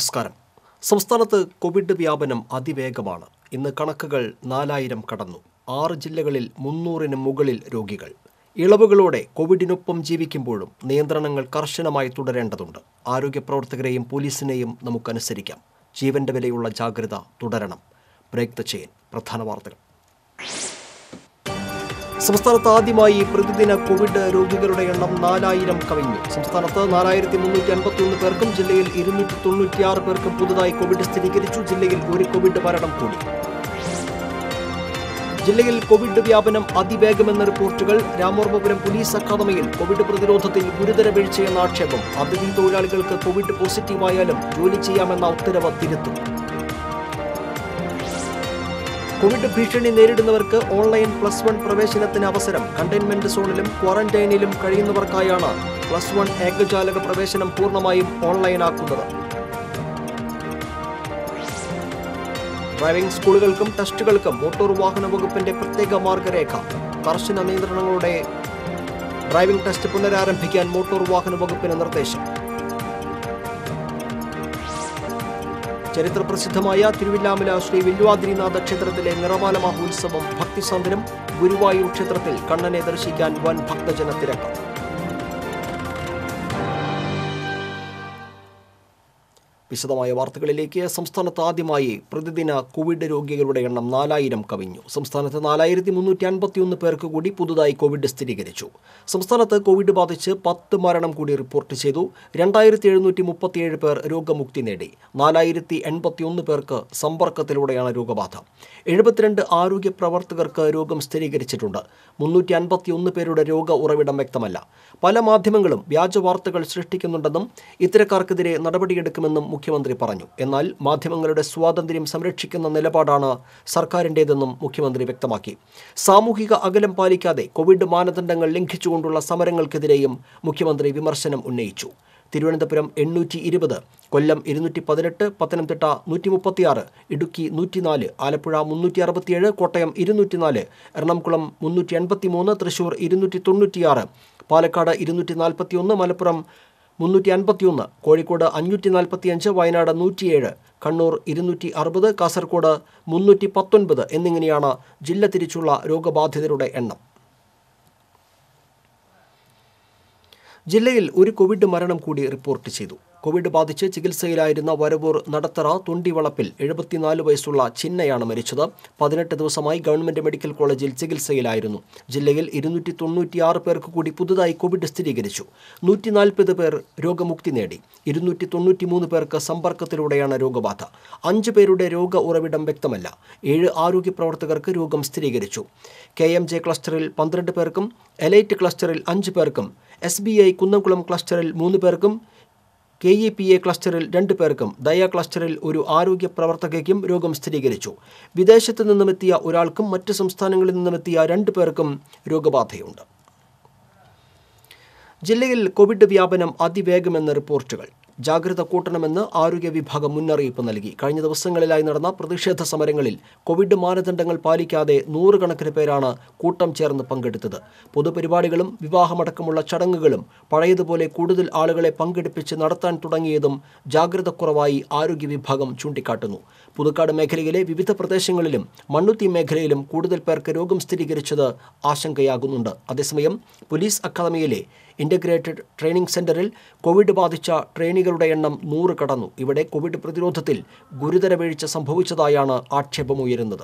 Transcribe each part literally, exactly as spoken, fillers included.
നമസ്കാരം. സംസ്ഥാനത്ത് കോവിഡ് വ്യാപനം അതിവേഗമാണ്. ഇന്ന് കണക്കുകൾ നാലായിരം കടന്നു. ആറ് ജില്ലകളിൽ മുന്നൂറിന് മുകളിൽ രോഗികൾ. ഇളവുകളോടെ കോവിഡിനൊപ്പം ജീവിക്കുമ്പോഴും നിയന്ത്രണങ്ങൾ കർശനമായി തുടരേണ്ടതുണ്ട്. ആരോഗ്യ പ്രവർത്തകരെയും പോലീസിനെയും നമുക്കനുസരിക്കാം. ജീവന്റെ വിലയുള്ള ജാഗ്രത തുടരണം. Break the chain. പ്രധാന വാർത്തകൾ. സംസ്ഥാനത്ത് ആദ്യമായി പ്രതിദിന കോവിഡ് രോഗികളുടെ എണ്ണം നാലായിരം കവിഞ്ഞു. സംസ്ഥാനത്ത് നാലായിരത്തി മുന്നൂറ്റി അൻപത്തി ഒന്ന് പേർക്കും ജില്ലയിൽ ഇരുന്നൂറ്റി തൊണ്ണൂറ്റിയാറ് പേർക്കും പുതുതായി കോവിഡ് സ്ഥിരീകരിച്ചു. ജില്ലയിൽ ഒരു കോവിഡ് മരണം കൂടി. ജില്ലയിൽ കോവിഡ് വ്യാപനം അതിവേഗമെന്ന റിപ്പോർട്ടുകൾ. രാമവർമ്മപുരം പോലീസ് അക്കാദമിയിൽ കോവിഡ് പ്രതിരോധത്തിൽ ഗുരുതര വീഴ്ചയെന്ന ആക്ഷേപം. അതിഥി തൊഴിലാളികൾക്ക് കോവിഡ് പോസിറ്റീവായാലും ജോലി ചെയ്യാമെന്ന ഉത്തരവ് തിരുത്തും. കോവിഡ് ഭീഷണി നേരിടുന്നവർക്ക് ഓൺലൈൻ പ്ലസ് വൺ പ്രവേശനത്തിന് അവസരം. കണ്ടെയ്ൻമെന്റ് സോണിലും ക്വാറന്റൈനിലും കഴിയുന്നവർക്കായാണ് പ്ലസ് വൺ ഏകജാലക പ്രവേശനം പൂർണ്ണമായും ഓൺലൈനാക്കുന്നത്. ഡ്രൈവിംഗ് സ്കൂളുകൾക്കും ടെസ്റ്റുകൾക്കും മോട്ടോർ വാഹന വകുപ്പിന്റെ പ്രത്യേക മാർഗരേഖ. കർശന നിയന്ത്രണങ്ങളോടെ ഡ്രൈവിംഗ് ടെസ്റ്റ് പുനരാരംഭിക്കാൻ മോട്ടോർ വാഹന വകുപ്പിന് നിർദ്ദേശം. ചരിത്രപ്രസിദ്ധമായ തിരുവില്ലാമല ശ്രീ വില്വാദ്രിനാഥ ക്ഷേത്രത്തിലെ നിറമാല മഹോത്സവം ഭക്തിസാന്ദ്രം. ഗുരുവായൂർ ക്ഷേത്രത്തിൽ കണ്ണനെ ദർശിക്കാൻ വൻ ഭക്തജന തിരക്ക്. വിശദമായ വാർത്തകളിലേക്ക്. സംസ്ഥാനത്ത് ആദ്യമായി പ്രതിദിന കോവിഡ് രോഗികളുടെ എണ്ണം നാലായിരം കവിഞ്ഞു. സംസ്ഥാനത്ത് നാലായിരത്തി മുന്നൂറ്റി അൻപത്തി ഒന്ന് പേർക്ക് കൂടി പുതുതായി കോവിഡ് സ്ഥിരീകരിച്ചു. സംസ്ഥാനത്ത് കോവിഡ് ബാധിച്ച് പത്ത് മരണം കൂടി റിപ്പോർട്ട് ചെയ്തു. രണ്ടായിരത്തി എഴുന്നൂറ്റി മുപ്പത്തിയേഴ് പേർ രോഗമുക്തി നേടി. നാലായിരത്തി എൺപത്തി ഒന്ന് പേർക്ക് സമ്പർക്കത്തിലൂടെയാണ് രോഗബാധ. എഴുപത്തിരണ്ട് ആരോഗ്യ പ്രവർത്തകർക്ക് രോഗം സ്ഥിരീകരിച്ചിട്ടുണ്ട്. മുന്നൂറ്റി അൻപത്തി ഒന്ന് പേരുടെ രോഗ ഉറവിടം വ്യക്തമല്ല. പല മാധ്യമങ്ങളും വ്യാജ വാർത്തകൾ സൃഷ്ടിക്കുന്നുണ്ടെന്നും ഇത്തരക്കാർക്കെതിരെ നടപടിയെടുക്കുമെന്നും മുഖ്യമന്ത്രി പറഞ്ഞു. എന്നാൽ മാധ്യമങ്ങളുടെ സ്വാതന്ത്ര്യം സംരക്ഷിക്കുന്ന നിലപാടാണ് സർക്കാരിൻ്റേതെന്നും മുഖ്യമന്ത്രി വ്യക്തമാക്കി. സാമൂഹിക അകലം പാലിക്കാതെ കോവിഡ് മാനദണ്ഡങ്ങൾ ലംഘിച്ചുകൊണ്ടുള്ള സമരങ്ങൾക്കെതിരെയും മുഖ്യമന്ത്രി വിമർശനം ഉന്നയിച്ചു. തിരുവനന്തപുരം എണ്ണൂറ്റി ഇരുപത്, കൊല്ലം ഇരുന്നൂറ്റി പതിനെട്ട്, പത്തനംതിട്ട നൂറ്റി മുപ്പത്തിയാറ്, ഇടുക്കി നൂറ്റിനാല്, ആലപ്പുഴ മുന്നൂറ്റി അറുപത്തിയേഴ്, കോട്ടയം ഇരുന്നൂറ്റിനാല്, എറണാകുളം മുന്നൂറ്റി എൺപത്തി മൂന്ന്, തൃശൂർ ഇരുന്നൂറ്റി തൊണ്ണൂറ്റിയാറ്, പാലക്കാട് ഇരുന്നൂറ്റി നാൽപ്പത്തി ഒന്ന്, മലപ്പുറം മുന്നൂറ്റി അൻപത്തിയൊന്ന്, കോഴിക്കോട് അഞ്ഞൂറ്റി നാൽപ്പത്തി അഞ്ച്, വയനാട് നൂറ്റിയേഴ്, കണ്ണൂർ ഇരുന്നൂറ്റി അറുപത്, കാസർഗോഡ് മുന്നൂറ്റി പത്തൊൻപത് എന്നിങ്ങനെയാണ് ജില്ല തിരിച്ചുള്ള രോഗബാധിതരുടെ എണ്ണം. ജില്ലയിൽ ഒരു കോവിഡ് മരണം കൂടി റിപ്പോർട്ട് ചെയ്തു. കോവിഡ് ബാധിച്ച് ചികിത്സയിലായിരുന്ന വരവൂർ നടത്തറ തൊണ്ടിവളപ്പിൽ എഴുപത്തിനാല് വയസ്സുള്ള ചിന്നയാണ് മരിച്ചത്. പതിനെട്ട് ദിവസമായി ഗവൺമെന്റ് മെഡിക്കൽ കോളേജിൽ ചികിത്സയിലായിരുന്നു. ജില്ലയിൽ ഇരുന്നൂറ്റി തൊണ്ണൂറ്റിയാറ് പേർക്ക് കൂടി പുതുതായി കോവിഡ് സ്ഥിരീകരിച്ചു. നൂറ്റി നാൽപ്പത് പേർ രോഗമുക്തി നേടി. ഇരുന്നൂറ്റി തൊണ്ണൂറ്റി മൂന്ന് പേർക്ക് സമ്പർക്കത്തിലൂടെയാണ് രോഗബാധ. അഞ്ച് പേരുടെ രോഗ ഉറവിടം വ്യക്തമല്ല. ഏഴ് ആരോഗ്യ പ്രവർത്തകർക്ക് രോഗം സ്ഥിരീകരിച്ചു. കെ എം ജെ ക്ലസ്റ്ററിൽ പന്ത്രണ്ട് പേർക്കും എലൈറ്റ് ക്ലസ്റ്ററിൽ അഞ്ച് പേർക്കും എസ് ബി ഐ കുന്നംകുളം ക്ലസ്റ്ററിൽ മൂന്ന് പേർക്കും കെ ഇ പി എ ക്ലസ്റ്ററിൽ രണ്ട് പേർക്കും ദയ ക്ലസ്റ്ററിൽ ഒരു ആരോഗ്യ പ്രവർത്തകയ്ക്കും രോഗം സ്ഥിരീകരിച്ചു. വിദേശത്ത് നിന്നുമെത്തിയ ഒരാൾക്കും മറ്റ് സംസ്ഥാനങ്ങളിൽ നിന്നുമെത്തിയ രണ്ട് പേർക്കും രോഗബാധയുണ്ട്. ജില്ലയിൽ കോവിഡ് വ്യാപനം അതിവേഗമെന്ന റിപ്പോർട്ടുകൾ. ജാഗ്രത കൂട്ടണമെന്ന് ആരോഗ്യ വിഭാഗം മുന്നറിയിപ്പ് നൽകി. കഴിഞ്ഞ ദിവസങ്ങളിലായി നടന്ന പ്രതിഷേധ സമരങ്ങളിൽ കോവിഡ് മാനദണ്ഡങ്ങൾ പാലിക്കാതെ നൂറുകണക്കിന് പേരാണ് കൂട്ടം ചേർന്ന് പങ്കെടുത്തത്. പൊതുപരിപാടികളും വിവാഹമടക്കമുള്ള ചടങ്ങുകളും പഴയതുപോലെ കൂടുതൽ ആളുകളെ പങ്കെടുപ്പിച്ച് നടത്താൻ തുടങ്ങിയതും ജാഗ്രതക്കുറവായി ആരോഗ്യ വിഭാഗം ചൂണ്ടിക്കാട്ടുന്നു. പുതുക്കാട് മേഖലയിലെ വിവിധ പ്രദേശങ്ങളിലും മണ്ണുത്തി മേഖലയിലും കൂടുതൽ പേർക്ക് രോഗം സ്ഥിരീകരിച്ചത് ആശങ്കയാകുന്നുണ്ട്. അതേസമയം പോലീസ് അക്കാദമിയിലെ ഇൻ്റഗ്രേറ്റഡ് ട്രെയിനിംഗ് സെന്ററിൽ കോവിഡ് ബാധിച്ച ട്രെയിനികളുടെ എണ്ണം നൂറ് കടന്നു. ഇവിടെ കോവിഡ് പ്രതിരോധത്തിൽ ഗുരുതര വീഴ്ച സംഭവിച്ചതായാണ് ആക്ഷേപമുയരുന്നത്.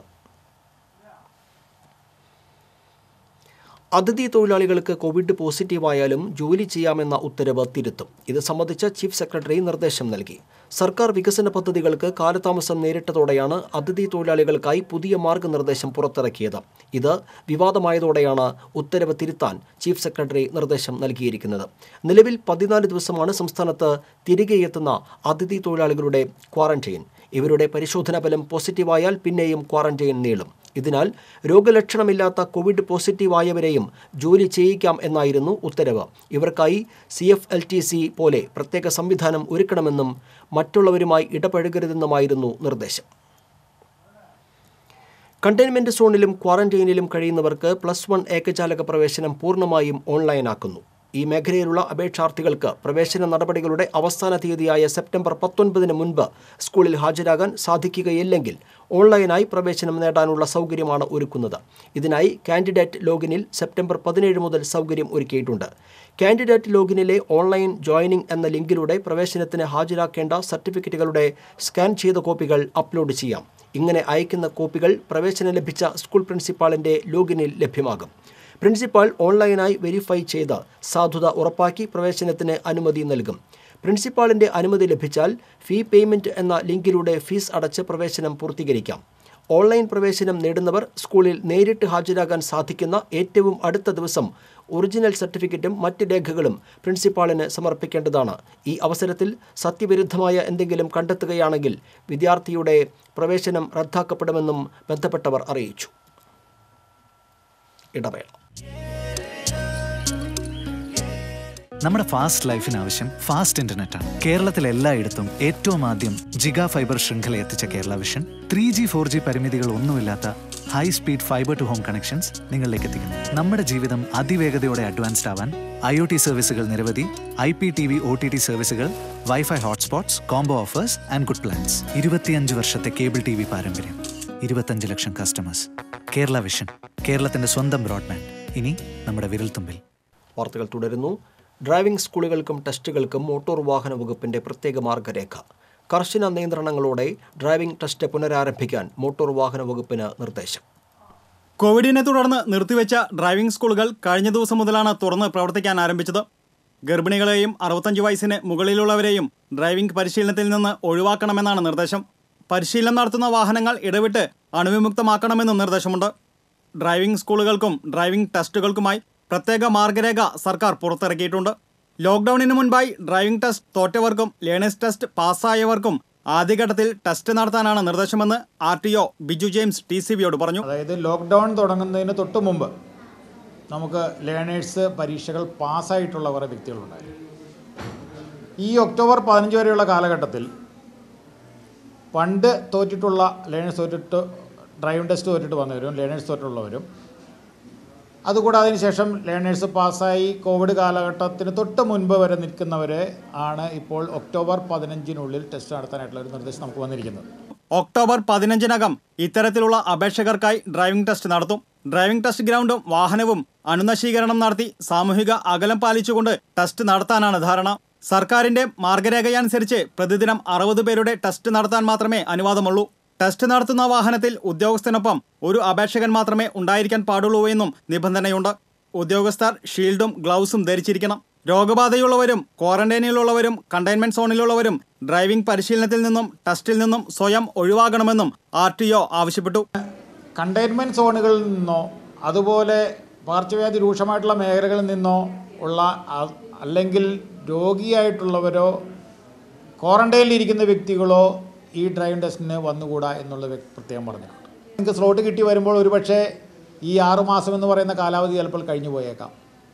അതിഥി തൊഴിലാളികൾക്ക് കോവിഡ് പോസിറ്റീവായാലും ജോലി ചെയ്യാമെന്ന ഉത്തരവ് തിരുത്തും. ഇത് സംബന്ധിച്ച് ചീഫ് സെക്രട്ടറി നിർദ്ദേശം നൽകി. സർക്കാർ വികസന പദ്ധതികൾക്ക് കാലതാമസം നേരിട്ടതോടെയാണ് അതിഥി തൊഴിലാളികൾക്കായി പുതിയ മാർഗനിർദ്ദേശം പുറത്തിറക്കിയത്. ഇത് വിവാദമായതോടെയാണ് ഉത്തരവ് തിരുത്താൻ ചീഫ് സെക്രട്ടറി നിർദ്ദേശം നൽകിയിരിക്കുന്നത്. നിലവിൽ പതിനാല് ദിവസമാണ് സംസ്ഥാനത്ത് തിരികെ എത്തുന്ന അതിഥി തൊഴിലാളികളുടെ ക്വാറന്റൈൻ. ഇവരുടെ പരിശോധനാ ഫലം പോസിറ്റീവായാൽ പിന്നെയും ക്വാറന്റൈൻ നീളും. ഇതിനാൽ രോഗലക്ഷണമില്ലാത്ത കോവിഡ് പോസിറ്റീവായവരെയും ജോലി ചെയ്യിക്കാം എന്നായിരുന്നു ഉത്തരവ്. ഇവർക്കായി C F L T C പോലെ പ്രത്യേക സംവിധാനം ഒരുക്കണമെന്നും മറ്റുള്ളവരുമായി ഇടപഴകരുതെന്നുമായിരുന്നു നിർദ്ദേശം. കണ്ടെയ്ൻമെന്റ് സോണിലും ക്വാറന്റൈനിലും കഴിയുന്നവർക്ക് പ്ലസ് വൺ ഏകജാലക പ്രവേശനം പൂർണ്ണമായും ഓൺലൈനാക്കുന്നു. ഈ മേഖലയിലുള്ള അപേക്ഷാർത്ഥികൾക്ക് പ്രവേശന നടപടികളുടെ അവസാന തീയതിയായ സെപ്റ്റംബർ പത്തൊൻപതിന് മുൻപ് സ്കൂളിൽ ഹാജരാകാൻ സാധിക്കുകയില്ലെങ്കിൽ ഓൺലൈനായി പ്രവേശനം നേടാനുള്ള സൗകര്യമാണ് ഒരുക്കുന്നത്. ഇതിനായി കാൻഡിഡേറ്റ് ലോഗിനിൽ സെപ്റ്റംബർ പതിനേഴ് മുതൽ സൗകര്യം ഒരുക്കിയിട്ടുണ്ട്. കാൻഡിഡേറ്റ് ലോഗിനിലെ ഓൺലൈൻ ജോയിനിംഗ് എന്ന ലിങ്കിലൂടെ പ്രവേശനത്തിന് ഹാജരാക്കേണ്ട സർട്ടിഫിക്കറ്റുകളുടെ സ്കാൻ ചെയ്ത കോപ്പികൾ അപ്ലോഡ് ചെയ്യാം. ഇങ്ങനെ അയക്കുന്ന കോപ്പികൾ പ്രവേശനം ലഭിച്ച സ്കൂൾ പ്രിൻസിപ്പാളിൻ്റെ ലോഗിനിൽ ലഭ്യമാകും. പ്രിൻസിപ്പാൾ ഓൺലൈനായി വെരിഫൈ ചെയ്ത് സാധുത ഉറപ്പാക്കി പ്രവേശനത്തിന് അനുമതി നൽകും. പ്രിൻസിപ്പാളിൻ്റെ അനുമതി ലഭിച്ചാൽ ഫീ പേയ്മെൻറ്റ് എന്ന ലിങ്കിലൂടെ ഫീസ് അടച്ച് പ്രവേശനം പൂർത്തീകരിക്കാം. ഓൺലൈൻ പ്രവേശനം നേടുന്നവർ സ്കൂളിൽ നേരിട്ട് ഹാജരാകാൻ സാധിക്കുന്ന ഏറ്റവും അടുത്ത ദിവസം ഒറിജിനൽ സർട്ടിഫിക്കറ്റും മറ്റ് രേഖകളും പ്രിൻസിപ്പാളിന് സമർപ്പിക്കേണ്ടതാണ്. ഈ അവസരത്തിൽ സത്യവിരുദ്ധമായ എന്തെങ്കിലും കണ്ടെത്തുകയാണെങ്കിൽ വിദ്യാർത്ഥിയുടെ പ്രവേശനം റദ്ദാക്കപ്പെടുമെന്നും ബന്ധപ്പെട്ടവർ അറിയിച്ചു. ഇടവേള. നമ്മുടെ ഫാസ്റ്റ് ലൈഫിന് ആവശ്യം ഫാസ്റ്റ് ഇന്റർനെറ്റാണ്. കേരളത്തിൽ എല്ലായിടത്തും ഏറ്റവും ആദ്യം ജിഗാ ഫൈബർ ശൃംഖല എത്തിച്ച Kerala vision three G four G പരിമിതികൾ ഒന്നുമില്ലാത്ത high speed fibre to home connections നിങ്ങളിലേക്ക് എത്തിക്കുന്നു. നമ്മുടെ ജീവിതം അതിവേഗതയോടെ അഡ്വാൻസ്ഡ് ആവാൻ ഐ ഒ ടി സർവീസുകൾ നിരവധി, I P T V O T T സർവീസുകൾ, wifi hotspots, combo offers and good plans. ഇരുപത്തിയഞ്ച് വർഷത്തെ കേബിൾ ടി വി പാരമ്പര്യം, ഇരുപത്തഞ്ച് ലക്ഷം കസ്റ്റമേഴ്സ്. കേരള വിഷൻ, കേരളത്തിന്റെ സ്വന്തം ബ്രോഡ്ബാൻഡ്, ഇനി നമ്മുടെ വിരൽത്തുമ്പിൽ. വാർത്തകൾ തുടരുന്നു. ഡ്രൈവിംഗ് സ്കൂളുകൾക്കും ടെസ്റ്റുകൾക്കും മോട്ടോർ വാഹന വകുപ്പിന്റെ പ്രത്യേക മാർഗരേഖ. കർശന നിയന്ത്രണങ്ങളോടെ ഡ്രൈവിംഗ് ടെസ്റ്റ് പുനരാരംഭിക്കാൻ മോട്ടോർ വാഹന വകുപ്പിന് നിർദ്ദേശം. കോവിഡിനെ തുടർന്ന് നിർത്തിവെച്ച ഡ്രൈവിംഗ് സ്കൂളുകൾ കഴിഞ്ഞ ദിവസം മുതലാണ് തുറന്ന് പ്രവർത്തിക്കാൻ ആരംഭിച്ചത്. ഗർഭിണികളെയും അറുപത്തഞ്ച് വയസ്സിന് മുകളിലുള്ളവരെയും ഡ്രൈവിംഗ് പരിശീലനത്തിൽ നിന്ന് ഒഴിവാക്കണമെന്നാണ് നിർദ്ദേശം. പരിശീലനം നടത്തുന്ന വാഹനങ്ങൾ ഇടവിട്ട് അണുവിമുക്തമാക്കണമെന്നും നിർദ്ദേശമുണ്ട്. ഡ്രൈവിംഗ് സ്കൂളുകൾക്കും ഡ്രൈവിംഗ് ടെസ്റ്റുകൾക്കുമായി പ്രത്യേക മാർഗരേഖ സർക്കാർ പുറത്തിറക്കിയിട്ടുണ്ട്. ലോക്ക്ഡൌണിന് മുൻപായി ഡ്രൈവിംഗ് ടെസ്റ്റ് തോറ്റവർക്കും ലേണേഴ്സ് ടെസ്റ്റ് പാസ്സായവർക്കും ആദ്യഘട്ടത്തിൽ ടെസ്റ്റ് നടത്താനാണ് നിർദ്ദേശമെന്ന് R T O Biju James T C ബിയോട് പറഞ്ഞു. അതായത് ലോക്ക്ഡൗൺ തുടങ്ങുന്നതിന് തൊട്ട് മുമ്പ് നമുക്ക് ലേണേഴ്സ് പരീക്ഷകൾ പാസ്സായിട്ടുള്ള കുറേ വ്യക്തികളുണ്ടായിരുന്നു. ഈ ഒക്ടോബർ പതിനഞ്ച് വരെയുള്ള കാലഘട്ടത്തിൽ പണ്ട് തോറ്റിട്ടുള്ള ലേണേഴ്സ് തോറ്റിട്ട് ഡ്രൈവിംഗ് ടെസ്റ്റ് തോറ്റിട്ട് വന്നവരും ലേണേഴ്സ് തോറ്റുള്ളവരും അതുകൂടാതെ അതിനുശേഷം ലേണേഴ്സ് പാസ്സായി കോവിഡ് കാലഘട്ടത്തിന് തൊട്ട് മുൻപ് വരെ നിൽക്കുന്നവരെ ആണ് ഇപ്പോൾ ഒക്ടോബർ പതിനഞ്ചിനുള്ളിൽ ടെസ്റ്റ് നടത്താനായിട്ടുള്ള ഒരു നിർദ്ദേശം നമുക്ക് വന്നിരിക്കുന്നത്. ഒക്ടോബർ പതിനഞ്ചിനകം ഇത്തരത്തിലുള്ള അപേക്ഷകർക്കായി ഡ്രൈവിംഗ് ടെസ്റ്റ് നടത്തും. ഡ്രൈവിംഗ് ടെസ്റ്റ് ഗ്രൗണ്ടും വാഹനവും അണുനശീകരണം നടത്തി സാമൂഹിക അകലം പാലിച്ചുകൊണ്ട് ടെസ്റ്റ് നടത്താനാണ് ധാരണ. സർക്കാരിന്റെ മാർഗരേഖയനുസരിച്ച് പ്രതിദിനം അറുപത് പേരുടെ ടെസ്റ്റ് നടത്താൻ മാത്രമേ അനുവാദമുള്ളൂ. ടെസ്റ്റ് നടത്തുന്ന വാഹനത്തിൽ ഉദ്യോഗസ്ഥനൊപ്പം ഒരു അപേക്ഷകൻ മാത്രമേ ഉണ്ടായിരിക്കാൻ പാടുള്ളൂ എന്നും നിബന്ധനയുണ്ട്. ഉദ്യോഗസ്ഥർ ഷീൽഡും ഗ്ലൗസും ധരിച്ചിരിക്കണം. രോഗബാധയുള്ളവരും ക്വാറന്റൈനിലുള്ളവരും കണ്ടെയ്ൻമെന്റ് സോണിലുള്ളവരും ഡ്രൈവിംഗ് പരിശീലനത്തിൽ നിന്നും ടെസ്റ്റിൽ നിന്നും സ്വയം ഒഴിവാകണമെന്നും ആർ ടി ഒ ആവശ്യപ്പെട്ടു. കണ്ടെയ്ൻമെന്റ് സോണുകളിൽ നിന്നോ അതുപോലെ പകർച്ചവ്യാധി രൂക്ഷമായിട്ടുള്ള മേഖലകളിൽ നിന്നോ ഉള്ള അല്ലെങ്കിൽ രോഗിയായിട്ടുള്ളവരോ ക്വാറന്റൈനിലിരിക്കുന്ന വ്യക്തികളോ ഈ ഡ്രൈവിംഗ് ടെസ്റ്റിന് വന്നുകൂടാ എന്നുള്ളത് പ്രത്യേകം പറഞ്ഞിട്ടുണ്ട്. നിങ്ങൾക്ക് സ്ലോട്ട് കിട്ടി വരുമ്പോൾ ഒരുപക്ഷെ ഈ ആറുമാസം എന്ന് പറയുന്ന കാലാവധി ചിലപ്പോൾ കഴിഞ്ഞു പോയേക്കാം.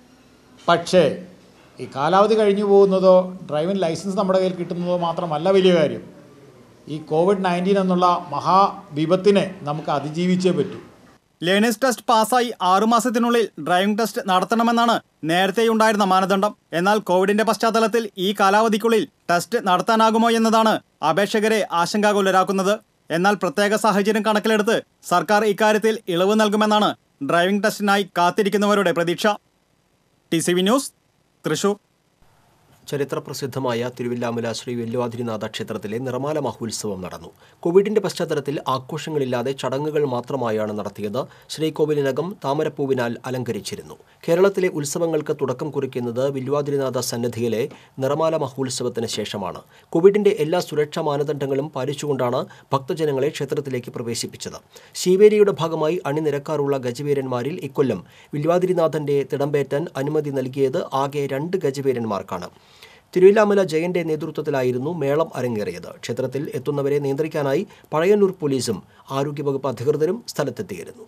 പക്ഷേ ഈ കാലാവധി കഴിഞ്ഞു പോകുന്നതോ ഡ്രൈവിംഗ് ലൈസൻസ് നമ്മുടെ കയ്യിൽ കിട്ടുന്നതോ മാത്രമല്ല വലിയ കാര്യം. ഈ കോവിഡ് നയൻറ്റീൻ എന്നുള്ള മഹാവിപത്തിനെ നമുക്ക് അതിജീവിച്ചേ പറ്റൂ. ലേണേഴ്സ് ടെസ്റ്റ് പാസ്സായി ആറുമാസത്തിനുള്ളിൽ ഡ്രൈവിംഗ് ടെസ്റ്റ് നടത്തണമെന്നാണ് നേരത്തെയുണ്ടായിരുന്ന മാനദണ്ഡം. എന്നാൽ കോവിഡിന്റെ പശ്ചാത്തലത്തിൽ ഈ കാലാവധിക്കുള്ളിൽ ടെസ്റ്റ് നടത്താനാകുമോ എന്നതാണ് അപേക്ഷകരെ ആശങ്കാകുലരാക്കുന്നത്. എന്നാൽ പ്രത്യേക സാഹചര്യം കണക്കിലെടുത്ത് സർക്കാർ ഇക്കാര്യത്തിൽ ഇളവ് നൽകുമെന്നാണ് ഡ്രൈവിംഗ് ടെസ്റ്റിനായി കാത്തിരിക്കുന്നവരുടെ പ്രതീക്ഷ. T C V news, Thrissur. ചരിത്രപ്രസിദ്ധമായ തിരുവില്ലാമല ശ്രീ വെല്ലുവാതിരിനാഥ ക്ഷേത്രത്തിലെ നിറമാല മഹോത്സവം നടന്നു. കോവിഡിന്റെ പശ്ചാത്തലത്തിൽ ആഘോഷങ്ങളില്ലാതെ ചടങ്ങുകൾ മാത്രമായാണ് നടത്തിയത്. ശ്രീകോവിലിനകം താമരപ്പൂവിനാൽ അലങ്കരിച്ചിരുന്നു. കേരളത്തിലെ ഉത്സവങ്ങൾക്ക് തുടക്കം കുറിക്കുന്നത് വെല്ലുവാതിരിനാഥ സന്നിധിയിലെ നിറമാല മഹോത്സവത്തിന് ശേഷമാണ്. കോവിഡിന്റെ എല്ലാ സുരക്ഷാ മാനദണ്ഡങ്ങളും പാലിച്ചുകൊണ്ടാണ് ഭക്തജനങ്ങളെ ക്ഷേത്രത്തിലേക്ക് പ്രവേശിപ്പിച്ചത്. ശീവേലിയുടെ ഭാഗമായി അണിനിരക്കാറുള്ള ഗജവീരന്മാരിൽ ഇക്കൊല്ലം വെല്ലുവാതിരിനാഥന്റെ തിടമ്പേറ്റാൻ അനുമതി നൽകിയത് ആകെ രണ്ട് ഗജവീരന്മാർക്കാണ്. തിരുവില്ലാമല ജയന്റെ നേതൃത്വത്തിലായിരുന്നു മേളം അരങ്ങേറിയത്. ക്ഷേത്രത്തിൽ എത്തുന്നവരെ നിയന്ത്രിക്കാനായി പഴയന്നൂർ പോലീസും ആരോഗ്യവകുപ്പ് അധികൃതരും സ്ഥലത്തെത്തിയിരുന്നു.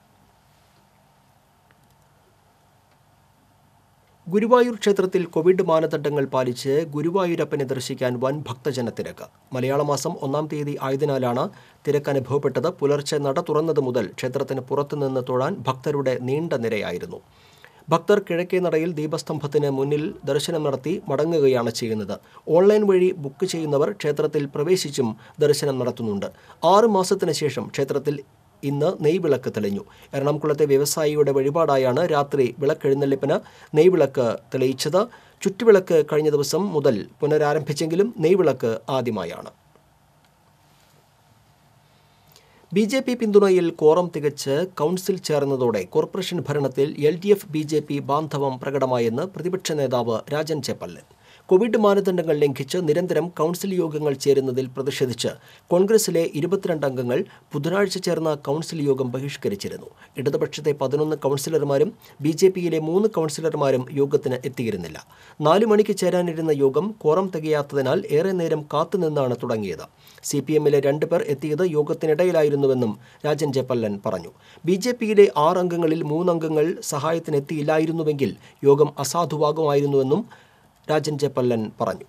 ഗുരുവായൂർ ക്ഷേത്രത്തിൽ കോവിഡ് മാനദണ്ഡങ്ങൾ പാലിച്ച് ഗുരുവായൂരപ്പനെ ദർശിക്കാൻ വൻ ഭക്തജനത്തിരക്ക്. മലയാള മാസം ഒന്നാം തീയതി ആയതിനാലാണ് തിരക്ക് അനുഭവപ്പെട്ടത്. പുലർച്ചെ നട തുറന്നത് മുതൽ ക്ഷേത്രത്തിന് പുറത്തുനിന്ന് തൊഴാൻ ഭക്തരുടെ നീണ്ട നിരയായിരുന്നു. ഭക്തർ കിഴക്കേ നടയിൽ ദീപസ്തംഭത്തിന് മുന്നിൽ ദർശനം നടത്തി മടങ്ങുകയാണ് ചെയ്യുന്നത്. ഓൺലൈൻ വഴി ബുക്ക് ചെയ്യുന്നവർ ക്ഷേത്രത്തിൽ പ്രവേശിച്ചും ദർശനം നടത്തുന്നുണ്ട്. ആറ് മാസത്തിന് ശേഷം ക്ഷേത്രത്തിൽ ഇന്ന് നെയ്വിളക്ക് തെളിഞ്ഞു. എറണാകുളത്തെ വ്യവസായിയുടെ വഴിപാടായാണ് രാത്രി വിളക്കെഴുന്നള്ളിപ്പിന് നെയ്വിളക്ക് തെളിയിച്ചത്. ചുറ്റുവിളക്ക് കഴിഞ്ഞ ദിവസം മുതൽ പുനരാരംഭിച്ചെങ്കിലും നെയ്വിളക്ക് ആദ്യമായാണ്. ബി ജെ പി പിന്തുണയിൽ കോറം തികച്ച് കൗൺസിൽ ചേർന്നതോടെ കോർപ്പറേഷൻ ഭരണത്തിൽ L D F B J P ബാന്ധവം പ്രകടമായെന്ന് പ്രതിപക്ഷ നേതാവ് രാജൻ ചെപ്പല്ലൻ. കോവിഡ് മാനദണ്ഡങ്ങൾ ലംഘിച്ച് നിരന്തരം കൗൺസിൽ യോഗങ്ങൾ ചേരുന്നതിൽ പ്രതിഷേധിച്ച് കോൺഗ്രസിലെ ഇരുപത്തിരണ്ട് അംഗങ്ങൾ ബുധനാഴ്ച ചേർന്ന കൗൺസിൽ യോഗം ബഹിഷ്കരിച്ചിരുന്നു. ഇടതുപക്ഷത്തെ പതിനൊന്ന് കൗൺസിലർമാരും ബി ജെ പിയിലെ മൂന്ന് കൗൺസിലർമാരും യോഗത്തിന് എത്തിയിരുന്നില്ല. നാലു മണിക്ക് ചേരാനിരുന്ന യോഗം കോറം തികയാത്തതിനാൽ ഏറെ നേരം കാത്തുനിന്നാണ് തുടങ്ങിയത്. സി പി എമ്മിലെ രണ്ട് പേർ എത്തിയത് യോഗത്തിനിടയിലായിരുന്നുവെന്നും രാജൻ ചെപ്പല്ലൻ പറഞ്ഞു. ബി ജെ പിയിലെ ആറ് അംഗങ്ങളിൽ മൂന്നംഗങ്ങൾ സഹായത്തിനെത്തിയില്ലായിരുന്നുവെങ്കിൽ യോഗം അസാധുവാകുമായിരുന്നുവെന്നും രാജൻ ചെപ്പല്ലൻ പറഞ്ഞു.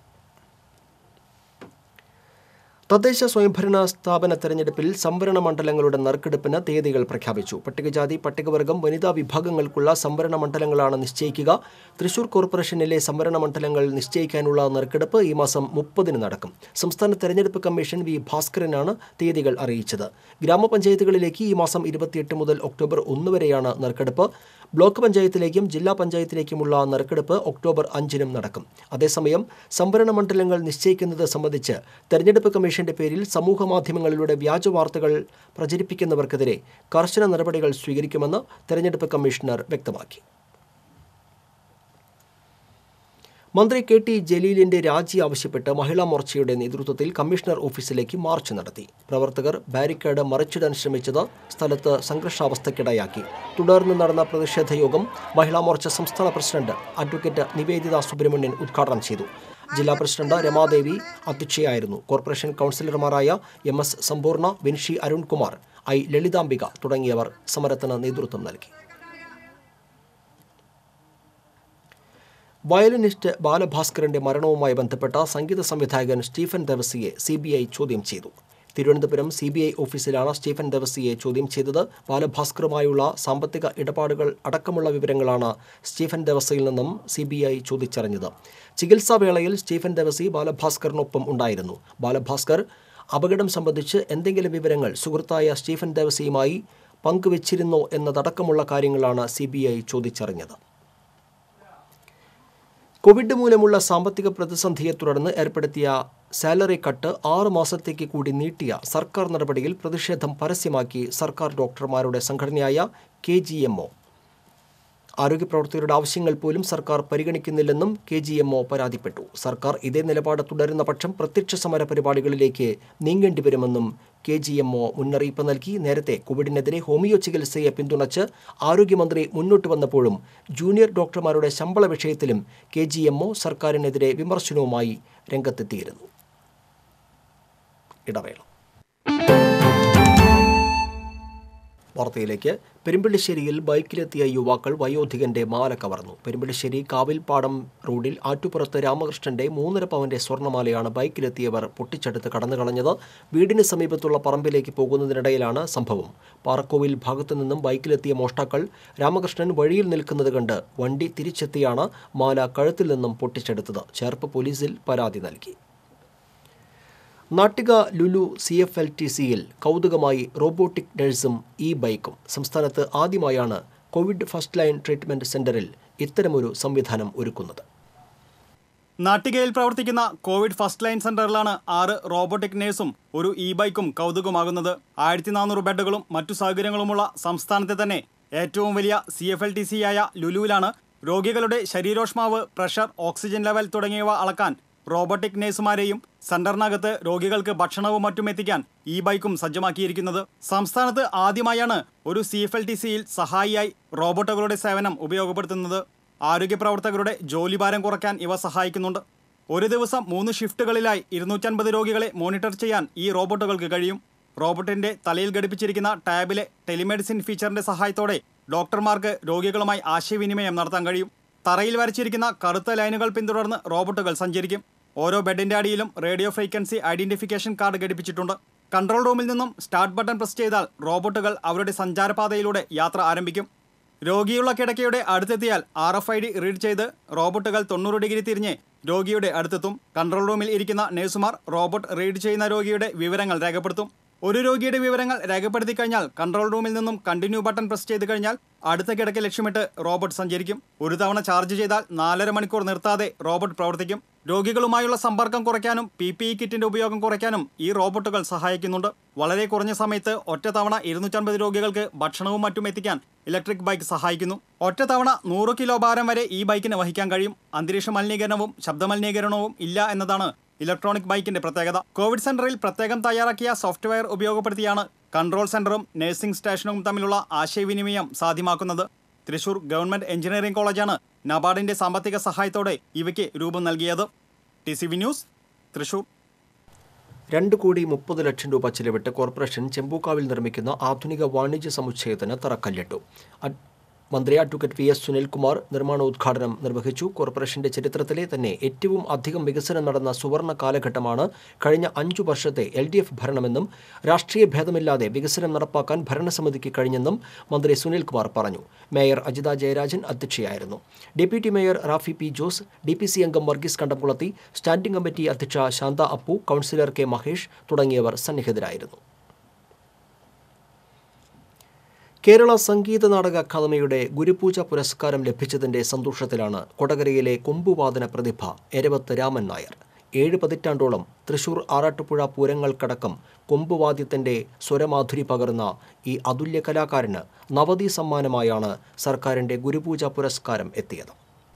തദ്ദേശ സ്വയംഭരണ സ്ഥാപന തെരഞ്ഞെടുപ്പിൽ സംവരണ മണ്ഡലങ്ങളുടെ നറുക്കെടുപ്പിന് തീയതികൾ പ്രഖ്യാപിച്ചു. പട്ടികജാതി, പട്ടികവർഗം, വനിതാ വിഭാഗങ്ങൾക്കുള്ള സംവരണ മണ്ഡലങ്ങളാണ് നിശ്ചയിക്കുക. തൃശൂർ കോർപ്പറേഷനിലെ സംവരണ മണ്ഡലങ്ങൾ നിശ്ചയിക്കാനുള്ള നറുക്കെടുപ്പ് ഈ മാസം മുപ്പതിന് നടക്കും. സംസ്ഥാന തെരഞ്ഞെടുപ്പ് കമ്മീഷൻ വി ഭാസ്കരനാണ് തീയതികൾ അറിയിച്ചത്. ഗ്രാമപഞ്ചായത്തുകളിലേക്ക് ഈ മാസം ഇരുപത്തിയെട്ട് മുതൽ ഒക്ടോബർ ഒന്ന് വരെയാണ് നറുക്കെടുപ്പ്. ബ്ലോക്ക് പഞ്ചായത്തിലേക്കും ജില്ലാ പഞ്ചായത്തിലേക്കുമുള്ള നറുക്കെടുപ്പ് ഒക്ടോബർ അഞ്ചിനും നടക്കും. അതേസമയം സംവരണ മണ്ഡലങ്ങൾ നിശ്ചയിക്കുന്നത് സംബന്ധിച്ച് തെരഞ്ഞെടുപ്പ് കമ്മീഷന്റെ പേരിൽ സമൂഹ മാധ്യമങ്ങളിലൂടെ വ്യാജ വാർത്തകൾ പ്രചരിപ്പിക്കുന്നവർക്കെതിരെ കർശന നടപടികൾ സ്വീകരിക്കുമെന്ന് തെരഞ്ഞെടുപ്പ് കമ്മീഷണർ വ്യക്തമാക്കി. മന്ത്രി കെ ടി ജലീലിന്റെ രാജി ആവശ്യപ്പെട്ട് മഹിളാ മോർച്ചയുടെ നേതൃത്വത്തിൽ കമ്മീഷണർ ഓഫീസിലേക്ക് മാർച്ച് നടത്തി. പ്രവർത്തകർ ബാരിക്കേഡ് മറിച്ചിടാൻ ശ്രമിച്ചത് സ്ഥലത്ത് സംഘർഷാവസ്ഥയ്ക്കിടയാക്കി. തുടർന്ന് നടന്ന പ്രതിഷേധ യോഗം മഹിളാ മോർച്ച സംസ്ഥാന പ്രസിഡന്റ് അഡ്വക്കേറ്റ് നിവേദിത സുബ്രഹ്മണ്യൻ ഉദ്ഘാടനം ചെയ്തു. ജില്ലാ പ്രസിഡന്റ് രമാദേവി അധ്യക്ഷയായിരുന്നു. കോർപ്പറേഷൻ കൗൺസിലർമാരായ M S Sampoorna, Vinshi Arunkumar, I Lalithambika തുടങ്ങിയവർ സമരത്തിന് നേതൃത്വം നൽകി. വയലിനിസ്റ്റ് ബാലഭാസ്കറിന്റെ മരണവുമായി ബന്ധപ്പെട്ട സംഗീത സംവിധായകൻ സ്റ്റീഫൻ ദേവസിയെ സി ബി ഐ ചോദ്യം ചെയ്തു. തിരുവനന്തപുരം സി ബി ഐ ഓഫീസിലാണ് സ്റ്റീഫൻ ദേവസിയെ ചോദ്യം ചെയ്തത്. ബാലഭാസ്കറുമായുള്ള സാമ്പത്തിക ഇടപാടുകൾ അടക്കമുള്ള വിവരങ്ങളാണ് സ്റ്റീഫൻ ദേവസിയിൽ നിന്നും സി ബി ഐ ചോദിച്ചറിഞ്ഞത്. ചികിത്സാവേളയിൽ സ്റ്റീഫൻ ദേവസി ബാലഭാസ്കറിനൊപ്പം ഉണ്ടായിരുന്നു. ബാലഭാസ്കർ അപകടം സംബന്ധിച്ച് എന്തെങ്കിലും വിവരങ്ങൾ സുഹൃത്തായ സ്റ്റീഫൻ ദേവസിയുമായി പങ്കുവച്ചിരുന്നോ എന്നതടക്കമുള്ള കാര്യങ്ങളാണ് സി ബി ഐ ചോദിച്ചറിഞ്ഞത്. കോവിഡ് മൂലമുള്ള സാമ്പത്തിക പ്രതിസന്ധിയെ തുടർന്ന് ഏർപ്പെടുത്തിയ സാലറി കട്ട് ആറ് മാസത്തേക്ക് കൂടി നീട്ടിയ സർക്കാർ നടപടിയിൽ പ്രതിഷേധം പരസ്യമാക്കി സർക്കാർ ഡോക്ടർമാരുടെ സംഘടനയായ കെ ജി എം ഒ. ആരോഗ്യപ്രവർത്തകരുടെ ആവശ്യങ്ങൾ പോലും സർക്കാർ പരിഗണിക്കുന്നില്ലെന്നും കെ ജി എം ഒ പരാതിപ്പെട്ടു. സർക്കാർ ഇതേ നിലപാട് തുടരുന്ന പക്ഷം പ്രത്യക്ഷ സമര പരിപാടികളിലേക്ക് നീങ്ങേണ്ടി വരുമെന്നും കെ ജി എം ഒ മുന്നറിയിപ്പ് നൽകി. നേരത്തെ കോവിഡിനെതിരെ ഹോമിയോ ചികിത്സയെ പിന്തുണച്ച് ആരോഗ്യമന്ത്രി മുന്നോട്ട് വന്നപ്പോഴും ജൂനിയർ ഡോക്ടർമാരുടെ ശമ്പള വിഷയത്തിലും കെ ജി എം ഒ സർക്കാരിനെതിരെ വിമർശനവുമായി രംഗത്തെത്തിയിരുന്നു. ഇടവേള. വാർത്തയിലേക്ക്. പെരുമ്പിള്ളിശ്ശേരിയിൽ ബൈക്കിലെത്തിയ യുവാക്കൾ വയോധികന്റെ മാല കവർന്നു. പെരുമ്പിള്ളിശ്ശേരി കാവിൽപ്പാടം റോഡിൽ ആറ്റുപുറത്ത് രാമകൃഷ്ണന്റെ മൂന്നര പവന്റെ സ്വർണ്ണമാലയാണ് ബൈക്കിലെത്തിയവർ പൊട്ടിച്ചെടുത്ത് കടന്നു കളഞ്ഞത്. വീടിന് സമീപത്തുള്ള പറമ്പിലേക്ക് പോകുന്നതിനിടയിലാണ് സംഭവം. പാറക്കോവിൽ ഭാഗത്തു നിന്നും ബൈക്കിലെത്തിയ മോഷ്ടാക്കൾ രാമകൃഷ്ണൻ വഴിയിൽ നിൽക്കുന്നത് കണ്ട് വണ്ടി തിരിച്ചെത്തിയാണ് മാല കഴുത്തിൽ നിന്നും പൊട്ടിച്ചെടുത്തത്. ചേർപ്പ് പോലീസിൽ പരാതി നൽകി. Nattika Lulu C F L T സിയിൽ കൗതുകമായി റോബോട്ടിക് നഴ്സും ഇ ബൈക്കും. സംസ്ഥാനത്ത് ആദ്യമായാണ് കോവിഡ് ഫസ്റ്റ് ലൈൻ ട്രീറ്റ്മെന്റ് സെന്ററിൽ ഇത്തരമൊരു സംവിധാനം ഒരുക്കുന്നത്. നാട്ടികയിൽ പ്രവർത്തിക്കുന്ന കോവിഡ് ഫസ്റ്റ് ലൈൻ സെന്ററിലാണ് ആറ് റോബോട്ടിക് നഴ്സും ഒരു ഇ ബൈക്കും കൗതുകമാകുന്നത്. ആയിരത്തി നാനൂറ് ബെഡുകളും മറ്റു സൗകര്യങ്ങളുമുള്ള സംസ്ഥാനത്തെ തന്നെ ഏറ്റവും വലിയ C F L T C ആയ ലുലുവിലാണ് രോഗികളുടെ ശരീരോഷ്മാവ്, പ്രഷർ, ഓക്സിജൻ ലെവൽ തുടങ്ങിയവ അളക്കാൻ റോബോട്ടിക് നഴ്സുമാരെയും സെന്ററിനകത്ത് രോഗികൾക്ക് ഭക്ഷണവും മറ്റും എത്തിക്കാൻ ഈ ബൈക്കും സജ്ജമാക്കിയിരിക്കുന്നത്. സംസ്ഥാനത്ത് ആദ്യമായാണ് ഒരു സി എഫ് എൽ ടി സിയിൽ സഹായിയായി റോബോട്ടുകളുടെ സേവനം ഉപയോഗപ്പെടുത്തുന്നത്. ആരോഗ്യ പ്രവർത്തകരുടെ ജോലിഭാരം കുറയ്ക്കാൻ ഇവ സഹായിക്കുന്നുണ്ട്. ഒരു ദിവസം മൂന്ന് ഷിഫ്റ്റുകളിലായി ഇരുന്നൂറ്റൻപത് രോഗികളെ മോണിറ്റർ ചെയ്യാൻ ഈ റോബോട്ടുകൾക്ക് കഴിയും. റോബോട്ടിന്റെ തലയിൽ ഘടിപ്പിച്ചിരിക്കുന്ന ടാബിലെ ടെലിമെഡിസിൻ ഫീച്ചറിന്റെ സഹായത്തോടെ ഡോക്ടർമാർക്ക് രോഗികളുമായി ആശയവിനിമയം നടത്താൻ കഴിയും. തറയിൽ വരച്ചിരിക്കുന്ന കറുത്ത ലൈനുകൾ പിന്തുടർന്ന് റോബോട്ടുകൾ സഞ്ചരിക്കും. ഓരോ ബെഡിന്റെ അടിയിലും റേഡിയോ ഫ്രീക്വൻസി ഐഡന്റിഫിക്കേഷൻ കാർഡ് ഘടിപ്പിച്ചിട്ടുണ്ട്. കൺട്രോൾ റൂമിൽ നിന്നും സ്റ്റാർട്ട് ബട്ടൺ പ്രസ് ചെയ്താൽ റോബോട്ടുകൾ അവരുടെ സഞ്ചാരപാതയിലൂടെ യാത്ര ആരംഭിക്കും. രോഗിയുള്ള കിടക്കയുടെ അടുത്തെത്തിയാൽ R F I D read ചെയ്ത് റോബോട്ടുകൾ തൊണ്ണൂറ് ഡിഗ്രി തിരിഞ്ഞ് രോഗിയുടെ അടുത്തെത്തും. കൺട്രോൾ റൂമിൽ ഇരിക്കുന്ന നഴ്സുമാർ റോബോട്ട് റീഡ് ചെയ്യുന്ന രോഗിയുടെ വിവരങ്ങൾ രേഖപ്പെടുത്തും. ഒരു രോഗിയുടെ വിവരങ്ങൾ രേഖപ്പെടുത്തി കഴിഞ്ഞാൽ കൺട്രോൾ റൂമിൽ നിന്നും കണ്ടിന്യൂ ബട്ടൺ പ്രസ് ചെയ്ത് കഴിഞ്ഞാൽ അടുത്ത കിടക്ക ലക്ഷ്യമിട്ട് റോബോട്ട് സഞ്ചരിക്കും. ഒരു തവണ ചാർജ് ചെയ്താൽ നാലര മണിക്കൂർ നിർത്താതെ റോബോട്ട് പ്രവർത്തിക്കും. രോഗികളുമായുള്ള സമ്പർക്കം കുറയ്ക്കാനും പി പി ഇ കിറ്റിന്റെ ഉപയോഗം കുറയ്ക്കാനും ഈ റോബോട്ടുകൾ സഹായിക്കുന്നുണ്ട്. വളരെ കുറഞ്ഞ സമയത്ത് ഒറ്റ തവണ ഇരുന്നൂറ്റമ്പത് രോഗികൾക്ക് ഭക്ഷണവും മറ്റും എത്തിക്കാൻ ഇലക്ട്രിക് ബൈക്ക് സഹായിക്കുന്നു. ഒറ്റ തവണ നൂറ് കിലോ ഭാരം വരെ ഈ ബൈക്കിന് വഹിക്കാൻ കഴിയും. അന്തരീക്ഷ മലിനീകരണവും ശബ്ദമലിനീകരണവും ഇല്ല എന്നതാണ് ഇലക്ട്രോണിക് ബൈക്കിന്റെ പ്രത്യേകത. കോവിഡ് സെന്ററിൽ പ്രത്യേകം തയ്യാറാക്കിയ സോഫ്റ്റ്വെയർ ഉപയോഗപ്പെടുത്തിയാണ് കൺട്രോൾ സെന്ററും നഴ്സിംഗ് സ്റ്റേഷനും തമ്മിലുള്ള ആശയവിനിമയം സാധ്യമാക്കുന്നത്. തൃശൂർ ഗവൺമെന്റ് എഞ്ചിനീയറിംഗ് കോളേജാണ് നബാർഡിന്റെ സാമ്പത്തിക സഹായത്തോടെ ഇവയ്ക്ക് രൂപം നൽകിയത്. T C V news, Thrissur. രണ്ട് കോടി മുപ്പത് ലക്ഷം രൂപ ചിലവിട്ട് കോർപ്പറേഷൻ ചെമ്പൂക്കാവിൽ നിർമ്മിക്കുന്ന ആധുനിക വാണിജ്യ സമുച്ചയത്തിന് തറക്കല്ലിട്ടു. മന്ത്രി അഡ്വക്കേറ്റ് വി എസ് സുനിൽകുമാർ നിർമ്മാണോദ്ഘാടനം നിർവഹിച്ചു. കോർപ്പറേഷന്റെ ചരിത്രത്തിലെ തന്നെ ഏറ്റവും അധികം വികസനം നടന്ന സുവർണ കാലഘട്ടമാണ് കഴിഞ്ഞ അഞ്ചു വർഷത്തെ എൽ ഡി എഫ് ഭരണമെന്നും രാഷ്ട്രീയ ഭേദമില്ലാതെ വികസനം നടപ്പാക്കാൻ ഭരണസമിതിക്ക് കഴിഞ്ഞെന്നും മന്ത്രി സുനിൽകുമാർ പറഞ്ഞു. മേയർ അജിത ജയരാജൻ അധ്യക്ഷയായിരുന്നു. Deputy mayor Rafi P Jose, D P C അംഗം വർഗീസ് കണ്ടംകുളത്തി, സ്റ്റാൻഡിംഗ് കമ്മിറ്റി അധ്യക്ഷ ശാന്ത അപ്പു, കൗൺസിലർ കെ മഹേഷ് തുടങ്ങിയവർ സന്നിഹിതരായിരുന്നു. കേരള സംഗീത നാടക അക്കാദമിയുടെ ഗുരുപൂജ പുരസ്കാരം ലഭിച്ചതിന്റെ സന്തോഷത്തിലാണ് കൊടകരയിലെ കൊമ്പുവാദന പ്രതിഭ എരവത്ത് രാമൻ നായർ. ഏഴ് പതിറ്റാണ്ടോളം തൃശൂർ ആറാട്ടുപുഴ പൂരങ്ങൾക്കടക്കം കൊമ്പുവാദ്യത്തിന്റെ സ്വരമാധുരി പകർന്ന ഈ അതുല്യ കലാകാരന് നവതി സമ്മാനമായാണ് സർക്കാരിന്റെ ഗുരുപൂജ പുരസ്കാരം എത്തിയത്.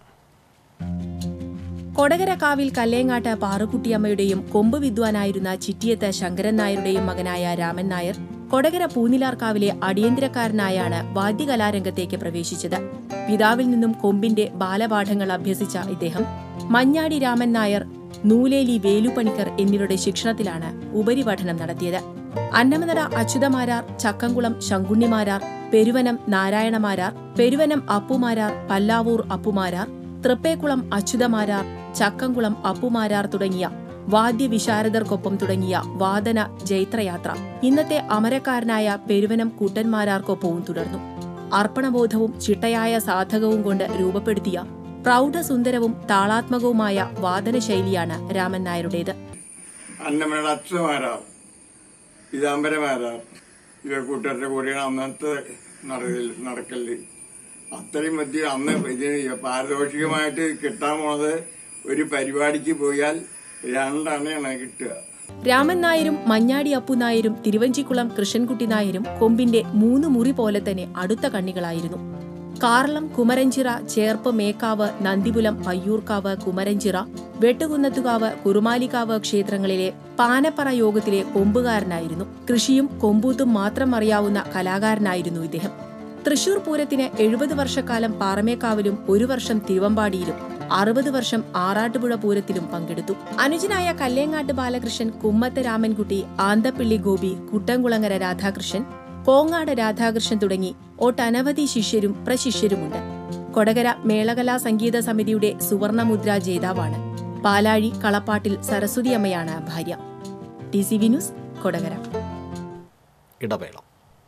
കൊടകര കാവിൽ കല്ലേങ്ങാട്ട് പാറുക്കുട്ടിയമ്മയുടെയും കൊമ്പ് വിദ്വാനായിരുന്ന ചിറ്റിയത്ത് ശങ്കരൻ നായരുടെയും മകനായ രാമൻ നായർ കൊടകര പൂനിലാർക്കാവിലെ അടിയന്തരക്കാരനായാണ് വാദ്യകലാരംഗത്തേക്ക് പ്രവേശിച്ചത്. പിതാവിൽ നിന്നും കൊമ്പിന്റെ ബാലപാഠങ്ങൾ അഭ്യസിച്ച ഇദ്ദേഹം മഞ്ഞാടി രാമൻ നായർ, നൂലേലി വേലുപണിക്കർ എന്നിവരുടെ ശിക്ഷണത്തിലാണ് ഉപരിപഠനം നടത്തിയത്. അന്നമനട അച്യുതമാരാർ, ചക്കംകുളം ശങ്കുണ്ണിമാരാർ, പെരുവനം നാരായണമാരാർ, പെരുവനം അപ്പുമാരാർ, പല്ലാവൂർ അപ്പുമാരാർ, തൃപ്പേക്കുളം അച്യുതമാരാർ, ചക്കംകുളം അപ്പുമാരാർ തുടങ്ങിയ വാദ്യവിശാരദർക്കൊപ്പം തുടങ്ങിയ വാദന ജൈത്രയാത്ര ഇന്നത്തെ അമരക്കാരനായ പെരുവനം കുട്ടന്മാരാർക്കൊപ്പവും തുടർന്നു. അർപ്പണബോധവും ചിട്ടയായ സാധകവും കൊണ്ട് രൂപപ്പെടുത്തിയ പ്രൗഢസുന്ദരവും താളാത്മകവുമായ വാദനശൈലിയാണ് രാമൻ നായരുടേത്. അന്നമ്മയുടെ അച്ഛന്മാരാർ, പിതാംബരമാരാർ ഇവർ കൂട്ടരുടെ കൂടെയാണ് അന്നത്തെ നടക്കല്. അത്രയും മധ്യ അന്ന് ഇതിന് പാരിതോഷികമായിട്ട് കിട്ടാൻ പോണത് ഒരു പരിപാടിക്ക് പോയാൽ രണ്ടെണ്ണയാണ് കിട്ടുക. രാമൻ നായരും മഞ്ഞാടി അപ്പു നായരും തിരുവഞ്ചിക്കുളം കൃഷ്ണൻകുട്ടി നായരും കൊമ്പിന്റെ മൂന്ന് മുറി പോലെ തന്നെ അടുത്ത കണ്ണികളായിരുന്നു. കാർളം, കുമരഞ്ചിറ, ചേർപ്പ്, മേക്കാവ്, നന്ദിപുലം, പയ്യൂർക്കാവ്, കുമരഞ്ചിറ, വെട്ടുകുന്നത്തുകാവ്, കുറുമാലിക്കാവ് ക്ഷേത്രങ്ങളിലെ പാനപ്പറ യോഗത്തിലെ കൊമ്പുകാരനായിരുന്നു. കൃഷിയും കൊമ്പൂത്തും മാത്രം അറിയാവുന്ന കലാകാരനായിരുന്നു ഇദ്ദേഹം. തൃശൂർ പൂരത്തിന് എഴുപത് വർഷക്കാലം പാറമേക്കാവിലും ഒരു വർഷം തിരുവമ്പാടിയിലും അറുപത് വർഷം ആറാട്ടുപുഴ പൂരത്തിലും പങ്കെടുത്തു. അനുജനായ കല്ലേങ്ങാട്ട് ബാലകൃഷ്ണൻ, കുമ്മത്ത് രാമൻകുട്ടി, ആന്തപ്പിള്ളി ഗോപി, കുട്ടംകുളങ്ങര രാധാകൃഷ്ണൻ, കോങ്ങാട് രാധാകൃഷ്ണൻ തുടങ്ങി ഒട്ടനവധി ശിഷ്യരും പ്രശിഷ്യരുമുണ്ട്. കൊടകര മേളകലാ സംഗീത സമിതിയുടെ സുവർണമുദ്ര ജേതാവാണ്. പാലാഴി കളപ്പാട്ടിൽ സരസ്വതി അമ്മയാണ് ഭാര്യ. T C V news, Kodakara. ഇടവേള.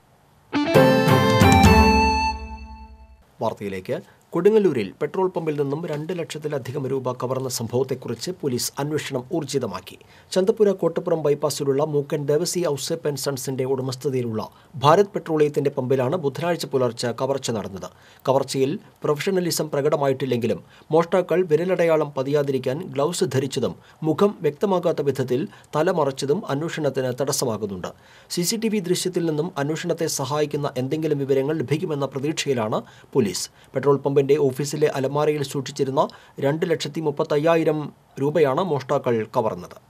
വാർത്തയിലേക്ക്. കൊടുങ്ങല്ലൂരിൽ പെട്രോൾ പമ്പിൽ നിന്നും രണ്ട് ലക്ഷത്തിലധികം രൂപ കവർന്ന സംഭവത്തെക്കുറിച്ച് പോലീസ് അന്വേഷണം ഊർജിതമാക്കി. ചന്തപ്പുര കോട്ടപ്പുറം ബൈപ്പാസിലുള്ള മൂക്കൻ ദേവസി ഔസേപ്പ് ആൻഡ് സൺസിന്റെ ഉടമസ്ഥതയിലുള്ള ഭാരത് പെട്രോളിയത്തിന്റെ പമ്പിലാണ് ബുധനാഴ്ച പുലർച്ചെ കവർച്ച നടന്നത്. കവർച്ചയിൽ പ്രൊഫഷണലിസം പ്രകടമായിട്ടില്ലെങ്കിലും മോഷ്ടാക്കൾ വിരലടയാളം പതിയാതിരിക്കാൻ ഗ്ലൗസ് ധരിച്ചതും മുഖം വ്യക്തമാകാത്ത വിധത്തിൽ തലമറച്ചതും അന്വേഷണത്തിന് തടസ്സമാകുന്നുണ്ട്. സി സി ടി വി ദൃശ്യത്തിൽ നിന്നും അന്വേഷണത്തെ സഹായിക്കുന്ന എന്തെങ്കിലും വിവരങ്ങൾ ലഭിക്കുമെന്ന പ്രതീക്ഷയിലാണ് പോലീസ്. പെട്രോൾ പമ്പ് ഓഫീസിലെ അലമാരയിൽ സൂക്ഷിച്ചിരുന്ന രണ്ട് ലക്ഷത്തി മുപ്പത്തി അയ്യായിരം രൂപയാണ് മോഷ്ടാക്കൾ കവർന്നത്.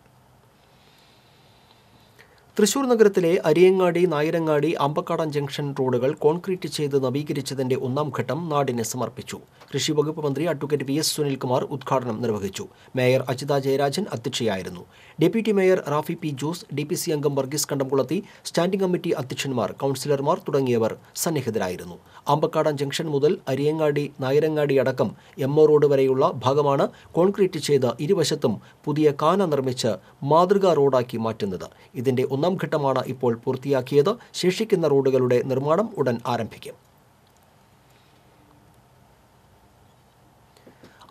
തൃശൂർ നഗരത്തിലെ അരിയങ്ങാടി, നായരങ്ങാടി, അമ്പക്കാടൻ ജംഗ്ഷൻ റോഡുകൾ കോൺക്രീറ്റ് ചെയ്ത് നവീകരിച്ചതിന്റെ ഒന്നാം ഘട്ടം നാടിന് സമർപ്പിച്ചു. കൃഷി വകുപ്പ് മന്ത്രി അഡ്വക്കേറ്റ് വി എസ് സുനിൽകുമാർ ഉദ്ഘാടനം നിർവഹിച്ചു. മേയർ അജിത ജയരാജൻ അധ്യക്ഷയായിരുന്നു. Deputy mayor Rafi P Jose, D P C അംഗം വർഗീസ് കണ്ടംകുളത്തി, സ്റ്റാൻഡിംഗ് കമ്മിറ്റി അധ്യക്ഷന്മാർ, കൗൺസിലർമാർ തുടങ്ങിയവർ സന്നിഹിതരായിരുന്നു. അമ്പക്കാടൻ ജംഗ്ഷൻ മുതൽ അരിയങ്ങാടി, നായരങ്ങാടി അടക്കം എം ഒ റോഡ് വരെയുള്ള ഭാഗമാണ് കോൺക്രീറ്റ് ചെയ്ത് ഇരുവശത്തും പുതിയ കാന നിർമ്മിച്ച് മാതൃകാ റോഡാക്കി മാറ്റുന്നത്. ഇതിന്റെ ഒന്നാം ഘട്ടമാണ് ഇപ്പോൾ പൂർത്തിയാക്കിയത്. ശേഷിക്കുന്ന റോഡുകളുടെ നിർമ്മാണം ഉടൻ ആരംഭിക്കും.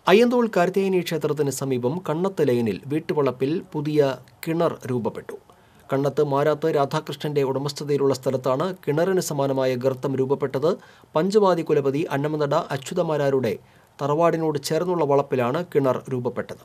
അയ്യന്തോൾ കാർത്തികേയനി ക്ഷേത്രത്തിന് സമീപം കണ്ണത്ത് ലൈനിൽ വീട്ടുവളപ്പിൽ പുതിയ കിണർ രൂപപ്പെട്ടു. കണ്ണത്ത് മാരാത്ത് രാധാകൃഷ്ണന്റെ ഉടമസ്ഥതയിലുള്ള സ്ഥലത്താണ് കിണറിന് സമാനമായ ഗർത്തം രൂപപ്പെട്ടത്. പഞ്ചവാദി കുലപതി അന്നമനട അച്യുതമാരാരുടെ തറവാടിനോട് ചേർന്നുള്ള വളപ്പിലാണ് കിണർ രൂപപ്പെട്ടത്.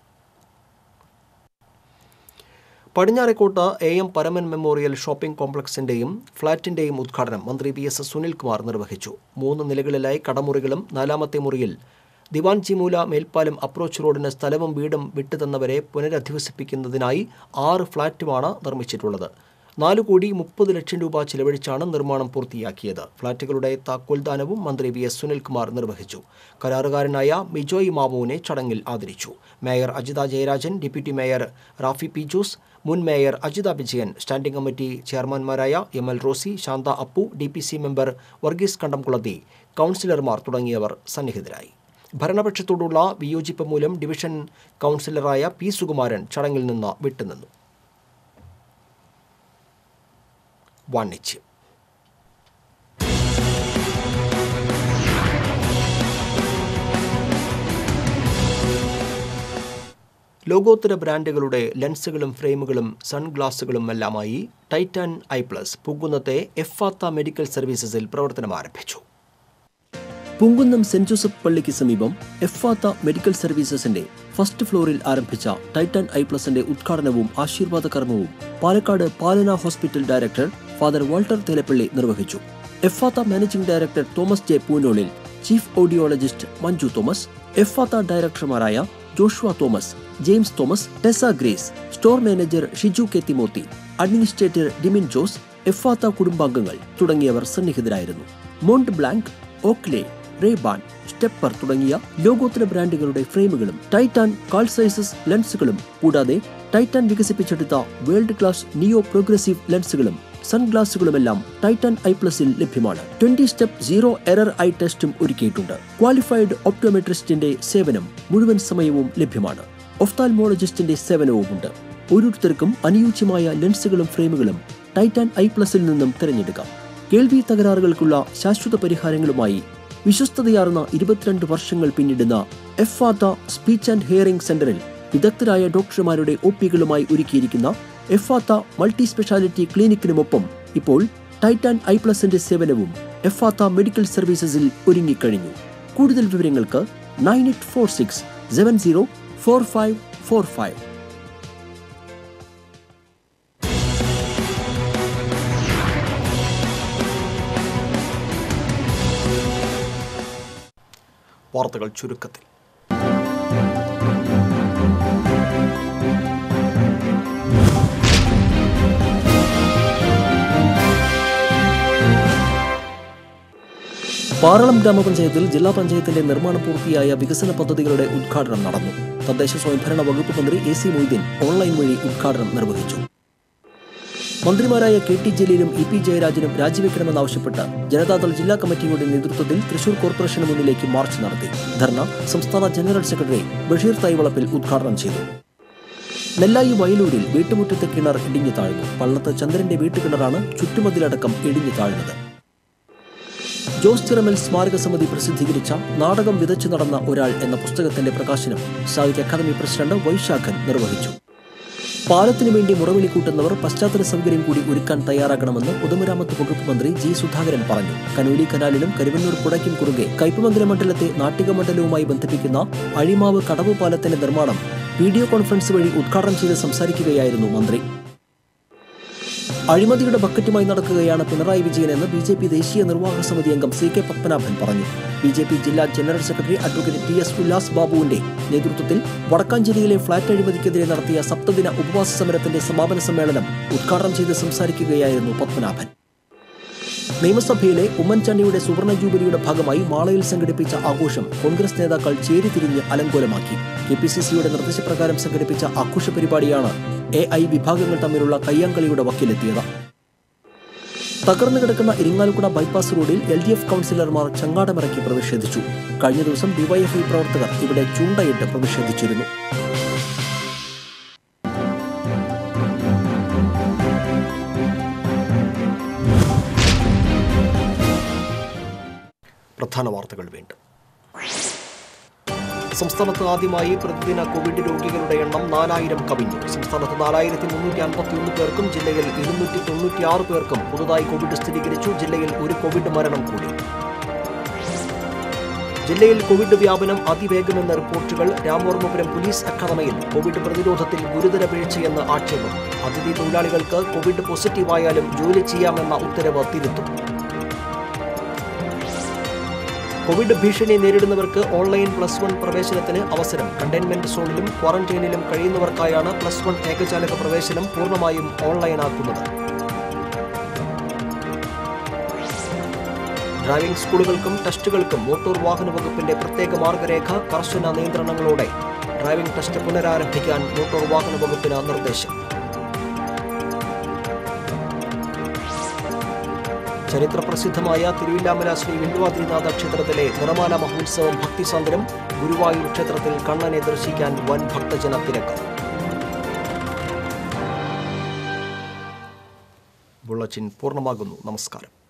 Padinjarekotta A M Paraman memorial shopping കോംപ്ലക്സിന്റെയും ഫ്ളാറ്റിന്റെയും ഉദ്ഘാടനം മന്ത്രി വി എസ് സുനിൽകുമാർ നിർവഹിച്ചു. മൂന്ന് നിലകളിലായി കടമുറികളും നാലാമത്തെ മുറിയിൽ ദിവാൻജി മൂല മേൽപ്പാലം അപ്രോച്ച് റോഡിന് സ്ഥലവും വീടും വിട്ടുതന്നവരെ പുനരധിവസിപ്പിക്കുന്നതിനായി ആറ് ഫ്ളാറ്റുമാണ് നിർമ്മിച്ചിട്ടുള്ളത്. നാല് കോടി മുപ്പത് ലക്ഷം രൂപ ചിലവഴിച്ചാണ് നിർമ്മാണം പൂർത്തിയാക്കിയത്. ഫ്ളാറ്റുകളുടെ താക്കോൽദാനവും മന്ത്രി വി എസ് സുനിൽകുമാർ നിർവഹിച്ചു. കരാറുകാരനായ മിജോയ് മാമുവിനെ ചടങ്ങിൽ ആദരിച്ചു. Mayor Ajitha Jayarajan, deputy mayor Rafi P Jose, മുൻ mayor Ajitha Vijayan, standing committee ചെയർമാൻമാരായ M L Rosy, Santha Appu, D P C member Varghese Kandamkulathi, കൗൺസിലർമാർ തുടങ്ങിയവർ സന്നിഹിതരായി. ഭരണപക്ഷത്തോടുള്ള വിയോജിപ്പ് മൂലം ഡിവിഷൻ കൗൺസിലറായ പി സുകുമാരൻ ചടങ്ങിൽ നിന്ന് വിട്ടുനിന്നു. വാണിജ്യം. ലോകോത്തര ബ്രാൻഡുകളുടെ ലെൻസുകളും ഫ്രെയിമുകളും സൺഗ്ലാസുകളും എല്ലാമായി ടൈറ്റാൻ ഐ പ്ലസ് പൂങ്കുന്നത്തെ എഫാത്ത മെഡിക്കൽ സർവീസസിൽ പ്രവർത്തനം ആരംഭിച്ചു. പൂങ്കുന്നം സെന്റ് ജോസഫ് പള്ളിക്ക് സമീപം എഫാത്ത മെഡിക്കൽ സർവീസസിന്റെ ഫസ്റ്റ് ഫ്ലോറിൽ ആരംഭിച്ച ടൈറ്റാൻ ഐ പ്ലസിന്റെ ഉദ്ഘാടനവും ആശീർവാദ കർമ്മവും Palakkad Palana hospital director father Walter Thelappilly നിർവഹിച്ചു. Ephphatha managing director Thomas J പൂനോളിൽ, chief audiologist Manju Thomas, Ephphatha ഡയറക്ടർമാരായ Joshua Thomas, James Thomas, Tessa Grace, store manager Shiju K Timothy, administrator Dimin Jose, Ephphatha കുടുംബാംഗങ്ങൾ തുടങ്ങിയവർ സന്നിഹിതരായിരുന്നു. Mont Blanc, Oakley, Rayban, Stepper തുടങ്ങിയ ലോകോത്തര ബ്രാൻഡുകളുടെ ഫ്രെയിമുകളും ടൈറ്റാൻ കാൾ സൈസസ് ലെൻസുകളും കൂടാതെ ടൈറ്റാൻ വികസിപ്പിച്ചെടുത്ത വേൾഡ് ക്ലാസ് നിയോ പ്രോഗ്രസീവ് ലെൻസുകളും സൺഗ്ലാസുകളുമെല്ലാം ടൈറ്റാൻ ഐ പ്ലസിൽ ലഭ്യമാണ്. Twenty step zero error eye ടെസ്റ്റും ഒരുക്കിയിട്ടുണ്ട്. ക്വാളിഫൈഡ് ഒപ്റ്റോമെട്രിസ്റ്റിന്റെ സേവനം മുഴുവൻ സമയവും ലഭ്യമാണ്. ഒഫ്താൽമോളജിസ്റ്റിന്റെ സേവനവുമുണ്ട്. ഓരോരുത്തർക്കും അനുയോജ്യമായ ലെൻസുകളും ഫ്രെയിമുകളും ടൈറ്റാൻ ഐ പ്ലസിൽ നിന്നും തിരഞ്ഞെടുക്കാം. കേൾവി തകരാറുകൾക്കുള്ള ശാശ്വത പരിഹാരങ്ങളുമായി വിശ്വസ്തതയാർന്ന ഇരുപത്തിരണ്ട് വർഷങ്ങൾ പിന്നിടുന്ന എഫാത്ത സ്പീച്ച് ആൻഡ് ഹിയറിംഗ് സെന്ററിൽ വിദഗ്ധരായ ഡോക്ടർമാരുടെ ഒ പികളുമായി ഒരുക്കിയിരിക്കുന്ന എഫാത്ത മൾട്ടി സ്പെഷ്യാലിറ്റി ക്ലിനിക്കിനുമൊപ്പം ഇപ്പോൾ ടൈറ്റാൻ ഐ പ്ലസിന്റെ സേവനവും എഫാത്ത മെഡിക്കൽ സർവീസസിൽ ഒരുങ്ങിക്കഴിഞ്ഞു. കൂടുതൽ വിവരങ്ങൾക്ക് nine eight four six seven zero four five four five. വാർത്തകൾ ചുരുക്കത്തിൽ. പാറളം ഗ്രാമപഞ്ചായത്തിൽ ജില്ലാ പഞ്ചായത്തിന്റെ നിർമ്മാണം പൂർത്തിയായ വികസന പദ്ധതികളുടെ ഉദ്ഘാടനം നടന്നു. തദ്ദേശ സ്വയംഭരണ വകുപ്പ് മന്ത്രി എ സി മൊയ്തീൻ ഓൺലൈൻ വഴി ഉദ്ഘാടനം നിർവഹിച്ചു. മന്ത്രിമാരായ കെ ടി ജലീലും ഇ പി ജയരാജനും രാജിവെക്കണമെന്നാവശ്യപ്പെട്ട് ജനതാദൾ ജില്ലാ കമ്മിറ്റിയുടെ നേതൃത്വത്തിൽ തൃശൂർ കോർപ്പറേഷന് മുന്നിലേക്ക് മാർച്ച് നടത്തി. ധർണ സംസ്ഥാന ജനറൽ സെക്രട്ടറി ബഷീർ തൈവളപ്പിൽ ഉദ്ഘാടനം ചെയ്തു. നെല്ലായി വയലൂരിൽ വീട്ടുമുറ്റത്തെ കിണർ ഇടിഞ്ഞു താഴ്ന്നു. പള്ളത്ത് ചന്ദ്രന്റെ വീട്ടുകിണറാണ് ചുറ്റുമതിലടക്കം ഇടിഞ്ഞു താഴ്ന്നത്. ജോസ് ചിറമൽ സ്മാരക സമിതി പ്രസിദ്ധീകരിച്ച നാടകം വിതച്ചു നടന്ന ഒരാൾ എന്ന പുസ്തകത്തിന്റെ പ്രകാശനം സാഹിത്യ അക്കാദമി പ്രസിഡന്റ് വൈശാഖൻ നിർവഹിച്ചു. പാലത്തിനു വേണ്ടി മുറവിളി കൂട്ടുന്നവർ പശ്ചാത്തല സൗകര്യം കൂടി ഒരുക്കാൻ തയ്യാറാകണമെന്ന് പൊതുമരാമത്ത് വകുപ്പ് മന്ത്രി ജി സുധാകരൻ പറഞ്ഞു. കനോലി കനാലിലും കരുവന്നൂർ പുഴയ്ക്കും കുറുകെ കയ്പമംഗലം മണ്ഡലത്തെ നാട്ടിക മണ്ഡലവുമായി ബന്ധിപ്പിക്കുന്ന അഴിമാവ് കടവ് പാലത്തിന്റെ നിർമ്മാണം വീഡിയോ കോൺഫറൻസ് വഴി ഉദ്ഘാടനം ചെയ്ത് സംസാരിക്കുകയായിരുന്നു മന്ത്രി. അഴിമതിയുടെ ബക്കറ്റുമായി നടക്കുകയാണ് പിണറായി വിജയൻ എന്ന് ബി ജെ പി ദേശീയ നിർവാഹക സമിതി അംഗം സി കെ പത്മനാഭൻ പറഞ്ഞു. ബി ജെ പി ജില്ലാ general secretary advocate T S Ullas ബാബുവിന്റെ നേതൃത്വത്തിൽ വടക്കാഞ്ചേരിയിലെ ഫ്ളാറ്റ് അഴിമതിക്കെതിരെ നടത്തിയ സപ്തദിന ഉപവാസ സമരത്തിന്റെ സമാപന സമ്മേളനം ഉദ്ഘാടനം ചെയ്ത് സംസാരിക്കുകയായിരുന്നു പത്മനാഭൻ. നിയമസഭയിലെ ഉമ്മൻചാണ്ടിയുടെ സുവർണ ജൂബിലിയുടെ ഭാഗമായി മാളയിൽ സംഘടിപ്പിച്ച ആഘോഷം കോൺഗ്രസ് നേതാക്കൾ ചേരിതിരിഞ്ഞ് അലങ്കോലമാക്കി. കെ പി സി സിയുടെ നിർദ്ദേശപ്രകാരം സംഘടിപ്പിച്ച ആഘോഷ പരിപാടിയാണ് എ ഐ വിഭാഗങ്ങൾ തമ്മിലുള്ള കയ്യാങ്കളിയുടെ വക്കിലെത്തിയത്. തകർന്നു കിടക്കുന്ന ഇരിങ്ങാലക്കുട ബൈപ്പാസ് റോഡിൽ എൽ ഡി എഫ് കൗൺസിലർമാർ ചങ്ങാടമിറക്കി പ്രതിഷേധിച്ചു. കഴിഞ്ഞ ദിവസം ഡിവൈഎഫ്ഐ പ്രവർത്തകർ ഇവിടെ ചൂണ്ടയിട്ട് പ്രതിഷേധിച്ചിരുന്നു. പ്രധാന വാർത്തകൾ വീണ്ടും. സംസ്ഥാനത്ത് ആദ്യമായി പ്രതിദിന കോവിഡ് രോഗികളുടെ എണ്ണം നാലായിരം കവിഞ്ഞു. സംസ്ഥാനത്ത് നാലായിരത്തി മുന്നൂറ്റി അൻപത്തി ഒന്ന് പേർക്കും ജില്ലയിൽ ഇരുന്നൂറ്റി തൊണ്ണൂറ്റിയാറ് പേർക്കും പുതുതായി കോവിഡ് സ്ഥിരീകരിച്ചു. ജില്ലയിൽ ഒരു കോവിഡ് മരണം കൂടി. ജില്ലയിൽ കോവിഡ് വ്യാപനം അതിവേഗമെന്ന റിപ്പോർട്ടുകൾ. രാമവർമ്മപുരം പോലീസ് അക്കാദമിയിൽ കോവിഡ് പ്രതിരോധത്തിൽ ഗുരുതര വീഴ്ചയെന്ന് ആക്ഷേപം. അതിഥി തൊഴിലാളികൾക്ക് കോവിഡ് പോസിറ്റീവായാലും ജോലി ചെയ്യാമെന്ന ഉത്തരവ് തിരുത്തും. കോവിഡ് ഭീഷണി നേരിടുന്നവർക്ക് ഓൺലൈൻ പ്ലസ് വൺ പ്രവേശനത്തിന് അവസരം. കണ്ടെയ്ൻമെന്റ് സോണിലും ക്വാറന്റൈനിലും കഴിയുന്നവർക്കായാണ് പ്ലസ് വൺ ഏകജാലക പ്രവേശനം പൂർണ്ണമായും ഓൺലൈനാക്കുന്നത്. ഡ്രൈവിംഗ് സ്കൂളുകൾക്കും ടെസ്റ്റുകൾക്കും മോട്ടോർ വാഹന വകുപ്പിന്റെ പ്രത്യേക മാർഗരേഖ. കർശന നിയന്ത്രണങ്ങളോടെ ഡ്രൈവിംഗ് ടെസ്റ്റ് പുനരാരംഭിക്കാൻ മോട്ടോർ വാഹന വകുപ്പിന് നിർദ്ദേശം. ചരിത്രപ്രസിദ്ധമായ തിരുവില്ലാമല ശ്രീ വില്വാദ്രിനാഥ ക്ഷേത്രത്തിലെ നിറമാല മഹോത്സവം ഭക്തിസാന്ദ്രം. ഗുരുവായൂർ ക്ഷേത്രത്തിൽ കണ്ണനെ ദർശിക്കാൻ വൻ ഭക്തജന തിരക്ക്. ബുള്ളറ്റിൻ പൂർണ്ണമാകുന്നു. നമസ്കാരം.